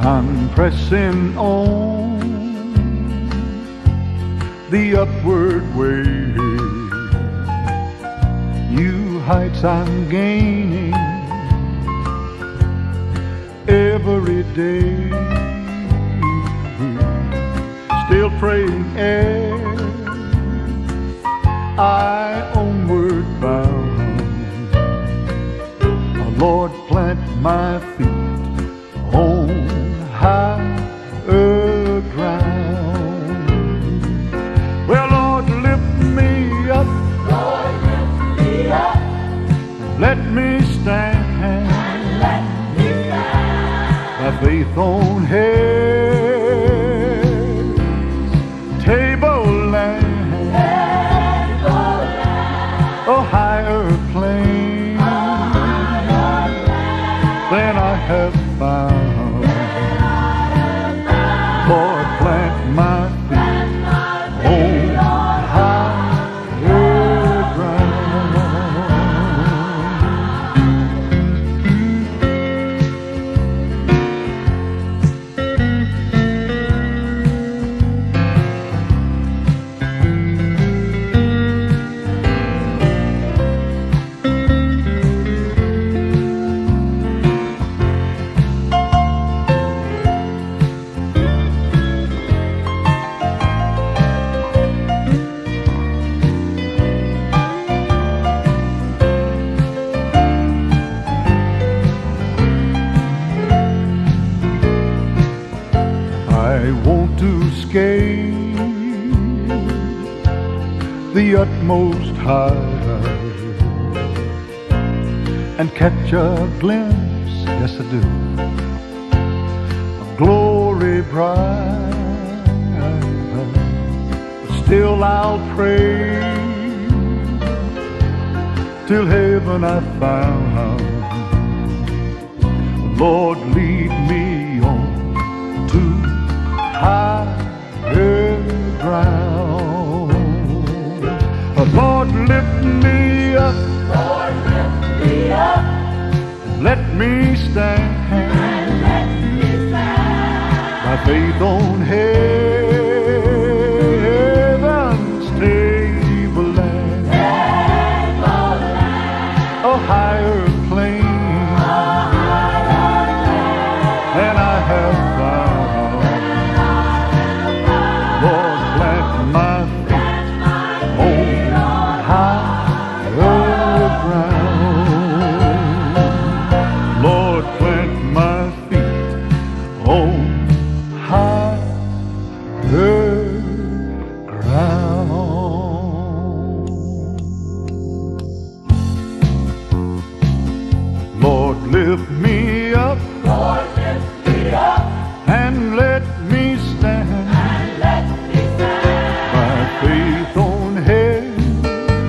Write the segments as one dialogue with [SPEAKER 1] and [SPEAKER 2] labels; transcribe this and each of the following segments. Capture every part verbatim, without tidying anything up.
[SPEAKER 1] I'm pressing on the upward way. New heights I'm gaining every day. Still praying as I onward bound. Oh Lord, plant my feet on higher ground. Well, Lord, lift me up.
[SPEAKER 2] Lord, lift me up.
[SPEAKER 1] Let me stand.
[SPEAKER 2] And let me stand.
[SPEAKER 1] My faith on heaven's tableland.
[SPEAKER 2] Tableland.
[SPEAKER 1] A higher plane
[SPEAKER 2] A higher plane
[SPEAKER 1] than I have found. Lord, plant my feet on higher ground. I want to scale the utmost height and catch a glimpse, yes I do, of glory bright. But still I'll pray till heaven I found. Lord, lead me on to higher ground. Oh, Lord, lift me up.
[SPEAKER 2] Lord, lift me up.
[SPEAKER 1] Let me stand.
[SPEAKER 2] And let me stand.
[SPEAKER 1] My faith on heaven's tableland.
[SPEAKER 2] Tableland.
[SPEAKER 1] A higher plane
[SPEAKER 2] A higher plane
[SPEAKER 1] than I have found. Lord, plant my feet on higher ground. Lord, plant my feet on higher ground. Lord, lift me up.
[SPEAKER 2] Lord, lift me up.
[SPEAKER 1] And let me stand.
[SPEAKER 2] And let me stand.
[SPEAKER 1] My faith on heaven's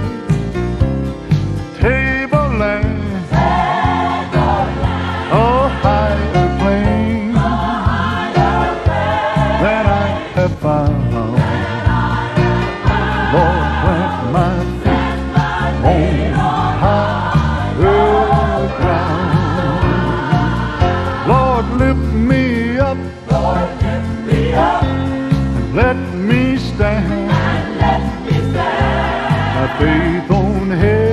[SPEAKER 1] tableland.
[SPEAKER 2] Tableland.
[SPEAKER 1] A higher plane
[SPEAKER 2] A higher plane
[SPEAKER 1] than I have found. Lord, plant my feet on higher ground. Lord, lift me up.
[SPEAKER 2] Lord, lift me up.
[SPEAKER 1] And let me stand.
[SPEAKER 2] And let me stand.
[SPEAKER 1] My faith on heaven.